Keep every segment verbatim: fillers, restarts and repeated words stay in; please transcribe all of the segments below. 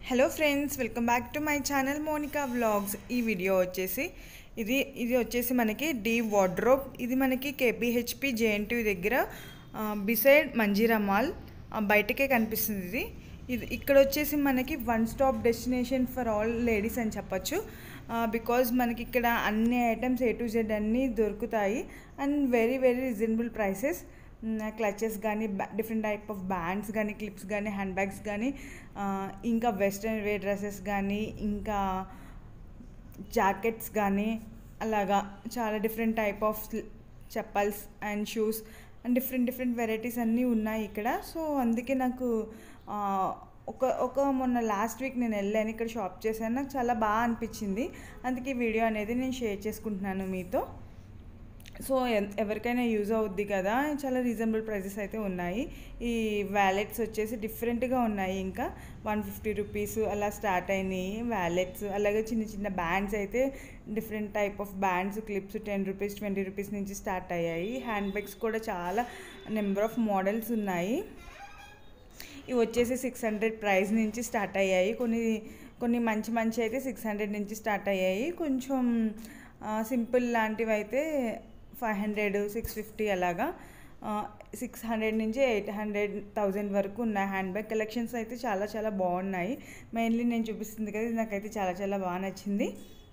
Hello friends, welcome back to my channel Monica vlogs. ఈ video వచ్చేసి ఇది ఇది వచ్చేసి మనకి డి వార్డ్రోబ్. ఇది మనకి కేపీహెచ్పి జేఎన్టీయూ దగ్గర బిసైడ్ మంజీరా మాల్ బయటకే కనిపిస్తుంది. ఇది ఇది ఇక్కడ వచ్చేసి మనకి one stop destination for all ladies అని చెప్పచ్చు. బికాజ్ మనకి ఇక్కడ అన్ని ఐటమ్స్ ఏ టు జెడ్ అన్నీ దొరుకుతాయి and very very reasonable prices. Clutches కానీ, డిఫరెంట్ టైప్ ఆఫ్ బ్యాండ్స్ కానీ, క్లిప్స్ కానీ, హ్యాండ్ బ్యాగ్స్ కానీ, ఇంకా వెస్ట్రన్ వేర్ డ్రెస్సెస్ కానీ, ఇంకా జాకెట్స్ కానీ, అలాగా చాలా different type of chappals and shoes and different different varieties అన్నీ ఉన్నాయి ఇక్కడ. సో అందుకే నాకు ఒక ఒక మొన్న లాస్ట్ వీక్ నేను వెళ్ళాను, ఇక్కడ షాప్ చేశాను, నాకు చాలా బాగా అనిపించింది. అందుకే ఈ వీడియో అనేది నేను షేర్ చేసుకుంటున్నాను మీతో. సో ఎవరికైనా యూజ్ అవుద్ది కదా, చాలా రీజనబుల్ ప్రైజెస్ అయితే ఉన్నాయి. ఈ వ్యాలెట్స్ వచ్చేసి డిఫరెంట్గా ఉన్నాయి, ఇంకా వన్ ఫిఫ్టీ రూపీస్ అలా స్టార్ట్ అయినాయి వ్యాలెట్స్. అలాగే చిన్న చిన్న బ్యాండ్స్ అయితే different type of bands, clips ten rupees twenty rupees నుంచి స్టార్ట్ అయ్యాయి. హ్యాండ్ బ్యాగ్స్ కూడా చాలా నెంబర్ ఆఫ్ మోడల్స్ ఉన్నాయి. ఇవి వచ్చేసి సిక్స్ హండ్రెడ్ ప్రైస్ నుంచి స్టార్ట్ అయ్యాయి. కొన్ని కొన్ని మంచి మంచి అయితే సిక్స్ హండ్రెడ్ నుంచి స్టార్ట్ అయ్యాయి. కొంచెం సింపుల్ లాంటివి అయితే ఫైవ్ హండ్రెడ్ సిక్స్ ఫిఫ్టీ అలాగా సిక్స్ హండ్రెడ్ నుంచి ఎయిట్ హండ్రెడ్ థౌజండ్ వరకు ఉన్నాయి. హ్యాండ్ బ్యాగ్ కలెక్షన్స్ అయితే చాలా చాలా బాగున్నాయి. మెయిన్లీ నేను చూపిస్తుంది కదా, నాకైతే చాలా చాలా బాగా నచ్చింది.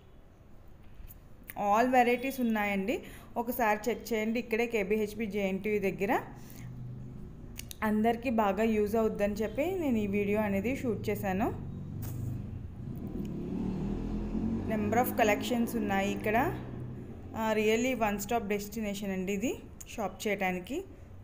ఆల్ వెరైటీస్ ఉన్నాయండి, ఒకసారి చెక్ చేయండి. ఇక్కడే కేబీహెచ్పి జేఎన్టీయూ దగ్గర. అందరికీ బాగా యూజ్ అవుద్దని చెప్పి నేను ఈ వీడియో అనేది షూట్ చేశాను. నెంబర్ ఆఫ్ కలెక్షన్స్ ఉన్నాయి ఇక్కడ. రియల్లీ వన్ స్టాప్ డెస్టినేషన్ అండి ఇది షాప్ చేయడానికి.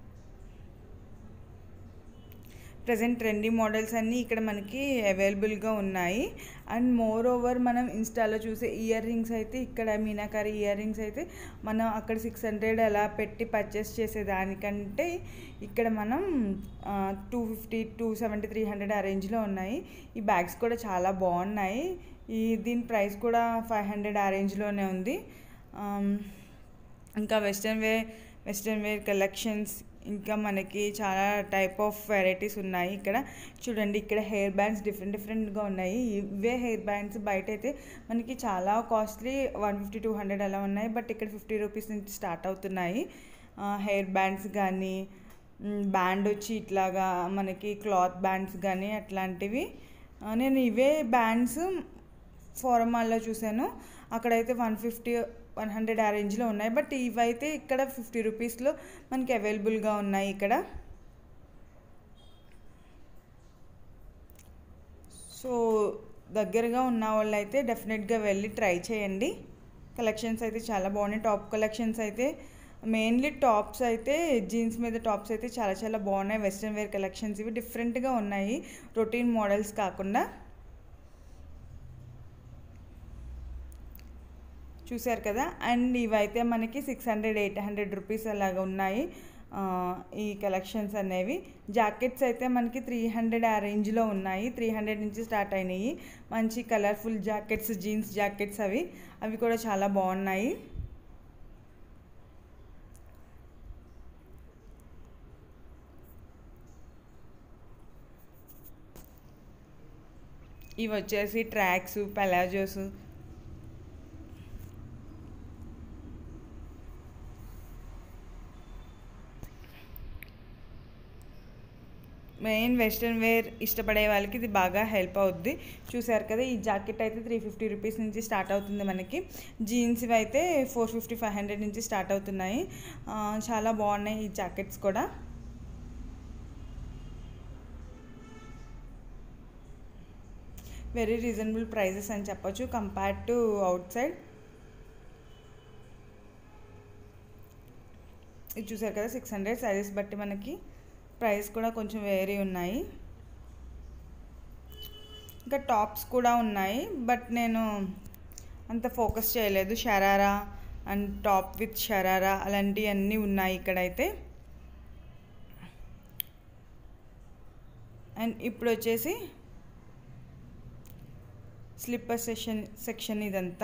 ప్రజెంట్ ట్రెండీ మోడల్స్ అన్నీ ఇక్కడ మనకి అవైలబుల్గా ఉన్నాయి. అండ్ మోర్ ఓవర్ మనం ఇన్స్టాలో చూసే ఇయర్ రింగ్స్ అయితే, ఇక్కడ మీనాకారి ఇయర్ రింగ్స్ అయితే మనం అక్కడ సిక్స్ హండ్రెడ్ అలా పెట్టి పర్చేస్ చేసేదానికంటే ఇక్కడ మనం two fifty two seventy three hundred ఆ రేంజ్లో ఉన్నాయి. ఈ బ్యాగ్స్ కూడా చాలా బాగున్నాయి. ఈ దీని ప్రైస్ కూడా ఫైవ్ హండ్రెడ్ ఆ రేంజ్లోనే ఉంది. ఇంకా western wear western wear collections, ఇంకా మనకి చాలా టైప్ ఆఫ్ వెరైటీస్ ఉన్నాయి ఇక్కడ. చూడండి, ఇక్కడ హెయిర్ బ్యాండ్స్ డిఫరెంట్ డిఫరెంట్గా ఉన్నాయి. ఇవే హెయిర్ బ్యాండ్స్ బయట అయితే మనకి చాలా costly one fifty two hundred అలా ఉన్నాయి. బట్ ఇక్కడ ఫిఫ్టీ రూపీస్ నుంచి స్టార్ట్ అవుతున్నాయి హెయిర్ బ్యాండ్స్ కానీ. బ్యాండ్ వచ్చి ఇట్లాగా మనకి క్లాత్ బ్యాండ్స్ కానీ అట్లాంటివి. నేను ఇవే బ్యాండ్స్ ఫార్మాల్లో చూశాను, అక్కడైతే వన్ ఫిఫ్టీ వన్ హండ్రెడ్ ఆ రేంజ్లో ఉన్నాయి. బట్ ఇవైతే ఇక్కడ ఫిఫ్టీ రూపీస్లో మనకి అవైలబుల్గా ఉన్నాయి ఇక్కడ. సో దగ్గరగా ఉన్న వాళ్ళు అయితే డెఫినెట్గా వెళ్ళి ట్రై చేయండి. కలెక్షన్స్ అయితే చాలా బాగున్నాయి. టాప్ కలెక్షన్స్ అయితే మెయిన్లీ టాప్స్ అయితే జీన్స్ మీద టాప్స్ అయితే చాలా చాలా బాగున్నాయి. వెస్ట్రన్ వేర్ కలెక్షన్స్ ఇవి డిఫరెంట్గా ఉన్నాయి, రొటీన్ మోడల్స్ కాకుండా. చూసారు కదా. అండ్ ఇవైతే మనకి six hundred eight hundred rupees అలాగా ఉన్నాయి ఈ కలెక్షన్స్ అనేవి. జాకెట్స్ అయితే మనకి త్రీ హండ్రెడ్ ఆ రేంజ్లో ఉన్నాయి, త్రీ హండ్రెడ్ నుంచి స్టార్ట్ అయినాయి. మంచి కలర్ఫుల్ జాకెట్స్, జీన్స్ జాకెట్స్ అవి అవి కూడా చాలా బాగున్నాయి. ఇవి వచ్చేసి tracks, palazzos, main western wear ఇష్టపడే వాళ్ళకి ఇది బాగా హెల్ప్ అవుద్ది. చూసారు కదా, ఈ జాకెట్ అయితే త్రీ ఫిఫ్టీ రూపీస్ నుంచి స్టార్ట్ అవుతుంది మనకి. జీన్స్ ఇవి అయితే ఫోర్ ఫిఫ్టీ ఫైవ్ హండ్రెడ్ నుంచి స్టార్ట్ అవుతున్నాయి. చాలా బాగున్నాయి ఈ జాకెట్స్ కూడా. వెరీ రీజనబుల్ ప్రైజెస్ అని చెప్పొచ్చు కంపేర్ టు అవుట్ సైడ్. ఇది చూసారు కదా, సిక్స్ హండ్రెడ్ సైజెస్ బట్టి మనకి ప్రైస్ కూడా కొంచెం వేరీ ఉన్నాయి. ఇంకా టాప్స్ కూడా ఉన్నాయి, బట్ నేను అంత ఫోకస్ చేయలేదు. Sharara and top with sharara అలాంటివన్నీ ఉన్నాయి ఇక్కడైతే. అండ్ ఇప్పుడు వచ్చేసి స్లిప్పర్ సెక్షన్ సెక్షన్ ఇదంతా.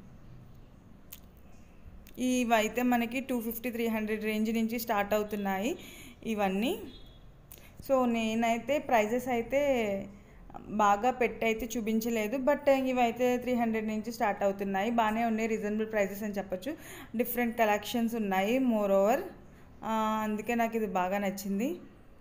ఇవైతే మనకి two fifty three hundred range నుంచి స్టార్ట్ అవుతున్నాయి ఇవన్నీ. సో నేనైతే ప్రైజెస్ అయితే బాగా పెట్టి అయితే చూపించలేదు. బట్ ఇవైతే త్రీ హండ్రెడ్ నుంచి స్టార్ట్ అవుతున్నాయి. బాగానే ఉన్నాయి, రీజనబుల్ ప్రైజెస్ అని చెప్పొచ్చు. డిఫరెంట్ కలెక్షన్స్ ఉన్నాయి మోర్ ఓవర్. అందుకే నాకు ఇది బాగా నచ్చింది.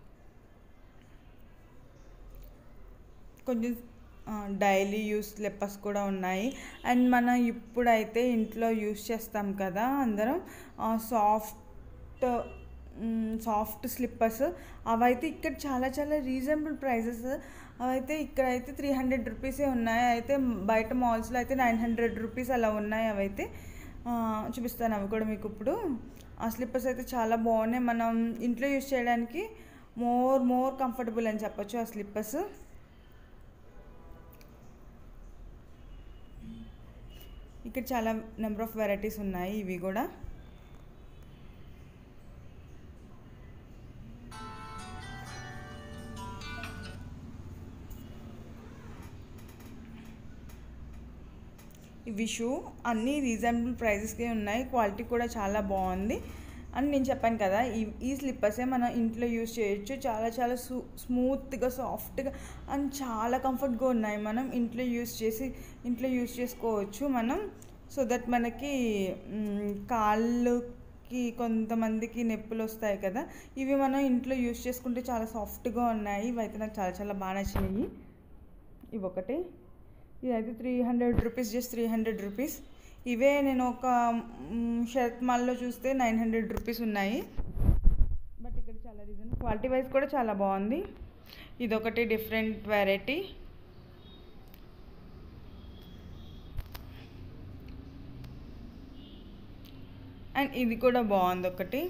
కొంచెం డైలీ యూస్ స్లిప్పర్స్ కూడా ఉన్నాయి. అండ్ మనం ఇప్పుడైతే ఇంట్లో యూస్ చేస్తాం కదా అందరం, సాఫ్ట్ సాఫ్ట్ స్లిప్పర్స్, అవైతే ఇక్కడ చాలా చాలా రీజనబుల్ ప్రైజెస్. అవైతే ఇక్కడైతే త్రీ హండ్రెడ్ రూపీసే ఉన్నాయి. అయితే బయట మాల్స్లో అయితే నైన్ హండ్రెడ్ రూపీస్ అలా ఉన్నాయి. అవైతే చూపిస్తాను అవి కూడా మీకు ఇప్పుడు. ఆ స్లిప్పర్స్ అయితే చాలా బాగున్నాయి. మనం ఇంట్లో యూస్ చేయడానికి మోర్ మోర్ కంఫర్టబుల్ అని చెప్పొచ్చు ఆ స్లిప్పర్స్. ఇక్కడ చాలా నెంబర్ ఆఫ్ వెరైటీస్ ఉన్నాయి. ఇవి కూడా ఇవి షూ అన్నీ రీజనబుల్ ప్రైజెస్కే ఉన్నాయి. క్వాలిటీ కూడా చాలా బాగుంది అని నేను చెప్పాను కదా. ఈ ఈ స్లిప్పర్సే మనం ఇంట్లో యూస్ చేయొచ్చు. చాలా చాలా స్మూ స్మూత్గా సాఫ్ట్గా అండ్ చాలా కంఫర్ట్గా ఉన్నాయి. మనం ఇంట్లో యూస్ చేసి ఇంట్లో యూస్ చేసుకోవచ్చు మనం. సో దట్ మనకి కాళ్ళకి కొంతమందికి నొప్పులు వస్తాయి కదా, ఇవి మనం ఇంట్లో యూస్ చేసుకుంటే చాలా సాఫ్ట్గా ఉన్నాయి. ఇవైతే నాకు చాలా చాలా బాగా నచ్చినాయి. ఇవి ఒకటి, ఇదైతే three hundred rupees, just three hundred rupees. ఇవే నేను ఒక షర్ట్ మాల్లో చూస్తే నైన్ హండ్రెడ్ రూపీస్ ఉన్నాయి. బట్ ఇక్కడ చాలా రీజన్, క్వాలిటీ వైజ్ కూడా చాలా బాగుంది. ఇదొకటి డిఫరెంట్ వెరైటీ. అండ్ ఇది కూడా బాగుంది ఒకటి.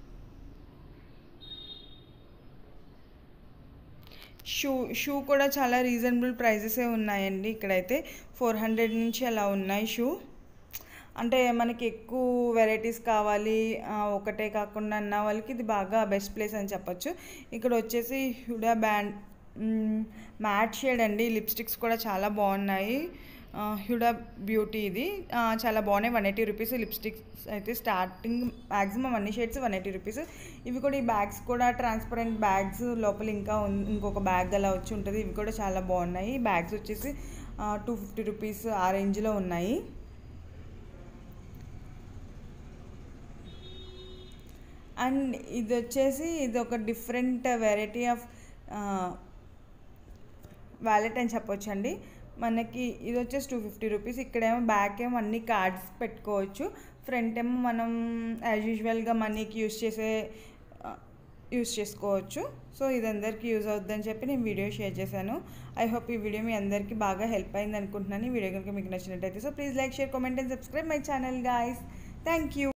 షూ షూ కూడా చాలా రీజనబుల్ ప్రైజెసే ఉన్నాయండి. ఇక్కడైతే ఫోర్ హండ్రెడ్ నుంచి అలా ఉన్నాయి షూ. అంటే మనకి ఎక్కువ వెరైటీస్ కావాలి, ఒకటే కాకుండా అన్న వాళ్ళకి ఇది బాగా బెస్ట్ ప్లేస్ అని చెప్పొచ్చు. ఇక్కడ వచ్చేసి హ్యూడా బ్యాండ్ మ్యాట్ షేడ్ అండి. లిప్స్టిక్స్ కూడా చాలా బాగున్నాయి. హ్యూడా బ్యూటీ ఇది చాలా బాగున్నాయి. వన్ ఎయిటీ రూపీస్ లిప్స్టిక్స్ అయితే స్టార్టింగ్, మ్యాక్సిమం అన్ని షేడ్స్ వన్ ఎయిటీ రూపీస్. ఇవి కూడా ఈ బ్యాగ్స్ కూడా ట్రాన్స్పరెంట్ బ్యాగ్స్, లోపల ఇంకా ఇంకొక బ్యాగ్ అలా వచ్చి ఉంటుంది. ఇవి కూడా చాలా బాగున్నాయి. బ్యాగ్స్ వచ్చేసి టూ ఫిఫ్టీ రూపీస్ ఆ రేంజ్లో ఉన్నాయి. అండ్ ఇది వచ్చేసి ఇది ఒక డిఫరెంట్ వెరైటీ ఆఫ్ వ్యాలెట్ అని చెప్పొచ్చు అండి. మనకి ఇది వచ్చేసి టూ ఫిఫ్టీ రూపీస్. ఇక్కడేమో బ్యాక్ ఏమో అన్ని కార్డ్స్ పెట్టుకోవచ్చు, ఫ్రంట్ ఏమో మనం యాజ్ యూజువల్గా మనీకి యూస్ చేసే యూస్ చేసుకోవచ్చు. సో ఇది అందరికీ యూజ్ అవుతుందని చెప్పి నేను వీడియో షేర్ చేశాను. ఐ హోప్ ఈ వీడియో మీ అందరికీ బాగా హెల్ప్ అయింది అనుకుంటున్నాను. ఈ వీడియో కనుక మీకు నచ్చినట్టయితే so please like, share, comment and subscribe my channel guys. Thank you.